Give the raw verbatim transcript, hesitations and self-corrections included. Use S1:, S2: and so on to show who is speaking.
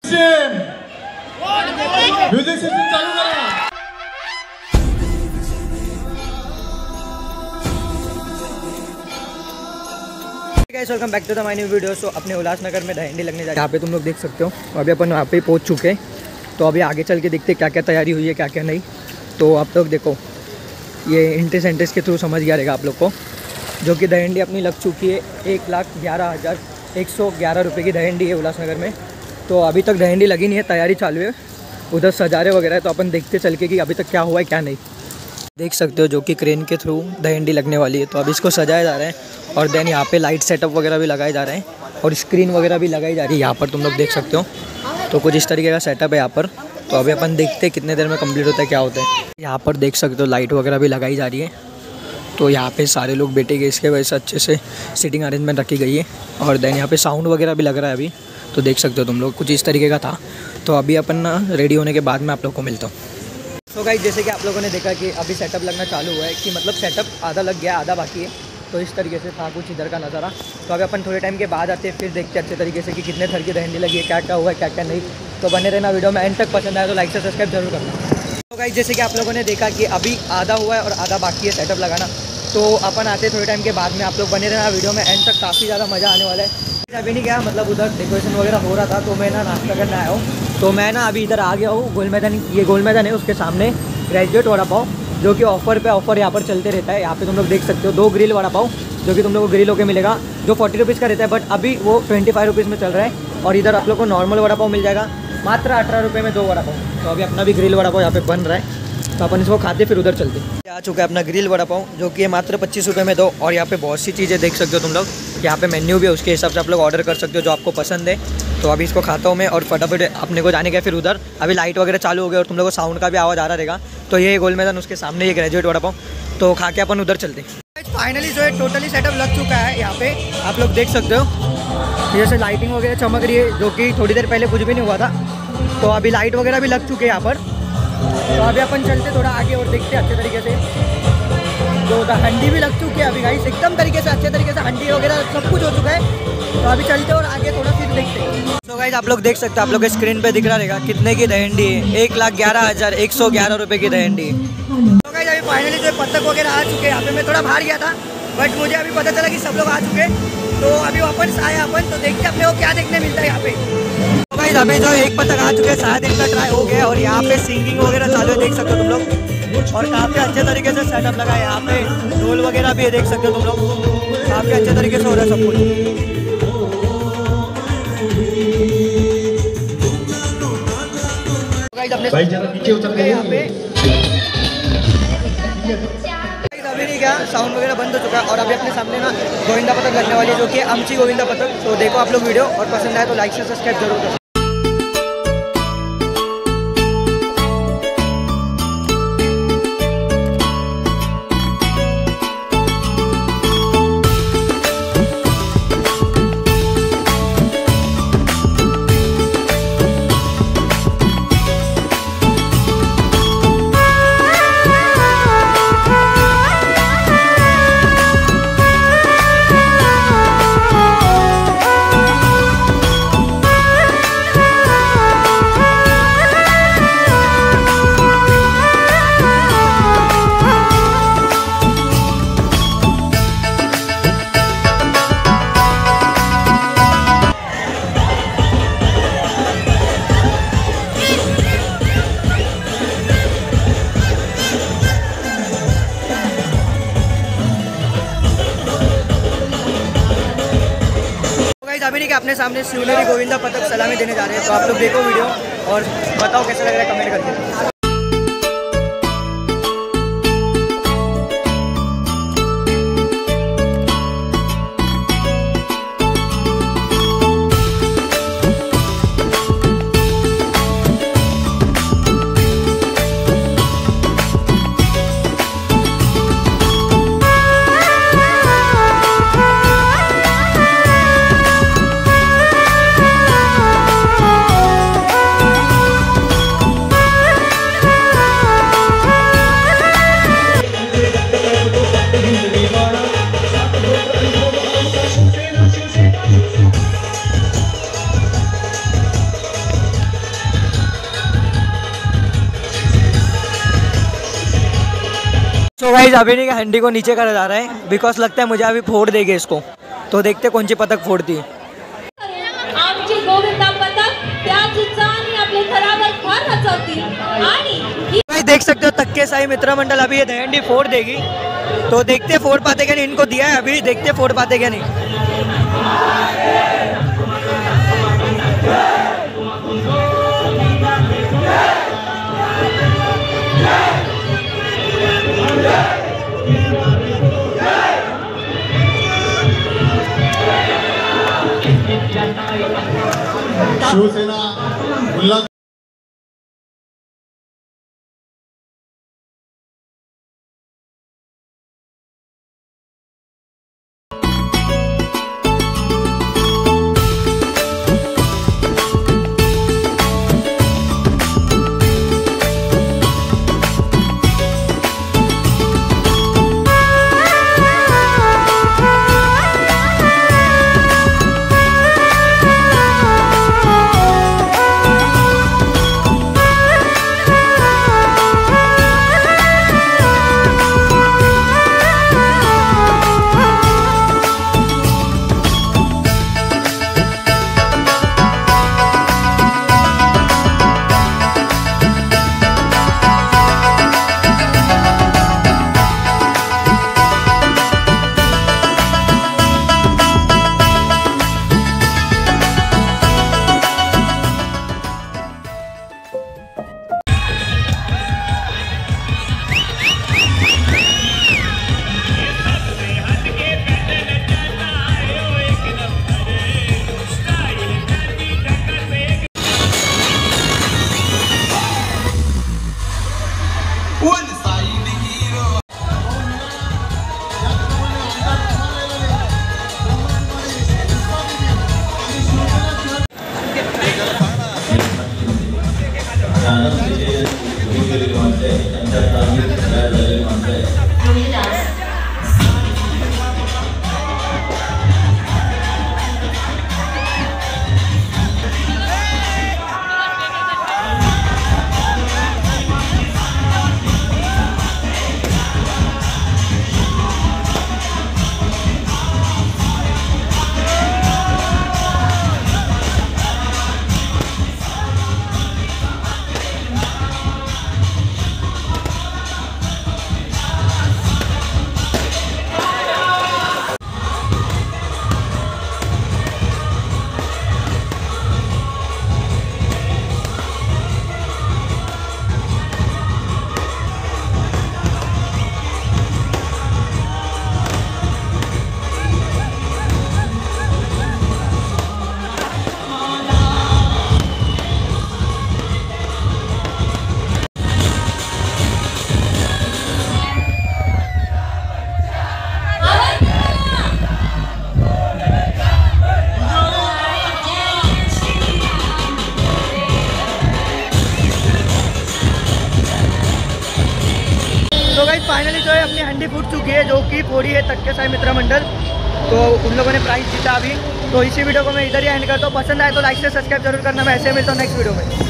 S1: Music system चालू करा।
S2: Guys welcome back to the my new video. So अपने उल्लासनगर में दहंडी लगने जा रही है। यहाँ पे तुम लोग देख सकते हो। अभी अपन वहाँ पे पहुँच चुके हैं। तो अभी आगे चल के देखते क्या क्या तैयारी हुई है, क्या क्या नहीं। तो आप लोग देखो, ये इंट्री सेंटर्स के थ्रू समझ गया रहेगा आप लोग को, जो कि दहंडी अपनी लग चुकी है। एक लाख ग्यारह हज़ार एक सौ ग्यारह रुपये की दहंडी है उल्लासनगर में। तो अभी तक दहंडी लगी नहीं है, तैयारी चालू है, उधर सजारे वगैरह है। तो अपन देखते चल के कि अभी तक क्या हुआ है क्या नहीं। देख सकते हो जो कि क्रेन के थ्रू दहंडी लगने वाली है। तो अभी इसको सजाया जा रहा है और देन यहाँ पे लाइट सेटअप वगैरह भी लगाए जा रहे हैं और स्क्रीन वगैरह भी लगाई जा रही है। यहाँ पर तुम लोग देख सकते हो। तो कुछ इस तरीके का सेटअप है यहाँ पर। तो अभी अपन देखते हैं कितने देर में कंप्लीट होता है, क्या होता है। यहाँ पर देख सकते हो लाइट वगैरह भी लगाई जा रही है। तो यहाँ पे सारे लोग बैठेंगे, इसके वजह से अच्छे से सीटिंग अरेंजमेंट रखी गई है। और देन यहाँ पे साउंड वगैरह भी लग रहा है अभी। तो देख सकते हो तुम लोग, कुछ इस तरीके का था। तो अभी अपन ना रेडी होने के बाद में आप लोग को मिलता हूँ। तो गाइस जैसे कि आप लोगों ने देखा कि अभी सेटअप लगना चालू हुआ है, कि मतलब सेटअप आधा लग गया, आधा बाकी है। तो इस तरीके से था कुछ इधर का नज़ारा। तो अभी अपन थोड़े टाइम के बाद आते हैं, फिर देखते हैं अच्छे तरीके से कि कितने थर की दहंडी लगी है, क्या क्या हुआ है, क्या क्या नहीं। तो बने रहना वीडियो में एंड तक। पसंद आया तो लाइक से सब्सक्राइब जरूर करना। तो गाइस जैसे कि आप लोगों ने देखा कि अभी आधा हुआ है और आधा बाकी है सेटअप लगाना। तो अपन आते हैं थोड़े टाइम के बाद में। आप लोग बने रहना वीडियो में एंड तक, काफ़ी ज़्यादा मज़ा आने वाला है। अभी नहीं गया, मतलब उधर डेकोरेशन वगैरह हो रहा था, तो मैं ना नाश्ता करने आया हूँ। तो मैं ना अभी इधर आ गया हूँ गोल मैदान। ये गोल मैदान है, उसके सामने ग्रेजुएट वड़ा पाव, जो कि ऑफर पे ऑफर यहाँ पर चलते रहता है। यहाँ पे तुम लोग देख सकते हो दो ग्रिल वड़ा पाव, जो कि तुम लोग को ग्रिल होकर मिलेगा, जो फोर्टी रुपीज़ का रहता है, बट अभी वो ट्वेंटी फाइव रुपीज़ में चल रहा है। और इधर आप लोग को नॉर्मल वड़ा पाव मिल जाएगा मात्र अठारह रुपये में, दो वड़ा पाव। तो अभी अपना भी ग्रिल वड़ा पाव यहाँ पे बन रहा है। तो अपन इसको खाते फिर उधर चलते। आ चुका है अपना ग्रिल वड़ा पाव, जो कि मात्र पच्चीस रुपये में दो। और यहाँ पे बहुत सी चीज़ें देख सकते हो तुम लोग। यहाँ पे मेन्यू भी है, उसके हिसाब से आप लोग ऑर्डर कर सकते हो जो आपको पसंद है। तो अभी इसको खाता हूँ मैं और फटाफट अपने को जाने का फिर उधर। अभी लाइट वगैरह चालू हो गई और तुम लोग को साउंड का भी आवाज़ आ रहा रहेगा। तो ये गोल मैदान, उसके सामने ये ग्रेजुएट वड़ा पाव। तो खा के अपन उधर चलते। फाइनली जो है टोटली सेटअप लग चुका है। यहाँ पे आप लोग देख सकते हो, जैसे लाइटिंग वगैरह चमक रही है, जो कि थोड़ी देर पहले कुछ भी नहीं हुआ था। तो अभी लाइट वगैरह भी लग चुके हैं यहाँ पर। तो अभी अपन चलते थोड़ा आगे और देखते हैं अच्छे तरीके से। तो हंडी भी लग चुकी है अभी गाइस, एकदम तरीके से, अच्छे तरीके से हंडी वगैरह सब कुछ हो चुका है। तो अभी चलते और आगे थोड़ा फिर देखते हैं। तो गाइस आप लोग देख सकते हो, आप लोग के स्क्रीन पे दिख रहा रहेगा कितने की दहंडी है। एक लाख ग्यारह हज़ार एक सौ ग्यारह रुपये की दहंडी। तो गाइस अभी फाइनली जो पतंग वगैरह आ चुके हैं। यहाँ पे मैं थोड़ा बाहर गया था, बट मुझे अभी पता चला कि सब लोग आ चुके हैं। तो अभी वापस आए अपन, तो देखते अपने को क्या देखने मिलता है यहाँ पे। तो गाइस हमें जो एक पतंग आ चुके हैं, शायद इनका ट्राई हो गया। और यहाँ पे सिंगिंग वगैरह चालू है, देख सकते हो तुम लोग। और काफ़ी अच्छे तरीके से सेटअप लगा है। यहाँ पे ढोल वगैरह भी है, देख सकते हो तुम लोग। काफ़ी अच्छे तरीके से हो रहा है सब कुछ। अपने नीचे उतर गए यहाँ पे। अभी नहीं गया, साउंड वगैरह बंद हो चुका है। और अभी अपने सामने ना गोविंदा पतंग लगने वाली है, जो कि अमची गोविंदा पतंग। तो देखो आप लोग वीडियो, और पसंद आए तो लाइक से सब्सक्राइब जरूर करो। अभी नहीं कि अपने सामने शिवनेरी गोविंदा पतंग सलामी देने जा रहे हैं। तो आप लोग देखो वीडियो और बताओ कैसा लग रहा है, कमेंट करके। तो गाइस अभी नहीं हंडी को नीचे करा जा रहा है बिकॉज लगता है मुझे अभी फोड़ देंगे इसको। तो देखते कौन सी पतंग फोड़ती है।
S3: आमची गोविंदा पतंग त्या चिंचानी आपले थरावर फार रचवतील आणि
S2: भाई देख सकते हो तक्के साई मित्र मंडल अभी ये दहंडी फोड़ देगी। तो देखते फोड़ पाते क्या नहीं, इनको दिया है अभी, देखते फोड़ पाते क्या नहीं।
S1: शिवसेना उल्हास
S2: फाइनली जो है अपनी हंडी फूट चुकी है, जो कि फोड़ी है तक्के साई मित्र मंडल। तो उन लोगों ने प्राइस जीता अभी। तो इसी वीडियो को मैं इधर ही एंड करता हूँ। पसंद आए तो लाइक से सब्सक्राइब जरूर करना। मैं ऐसे मिलता हूँ नेक्स्ट वीडियो में।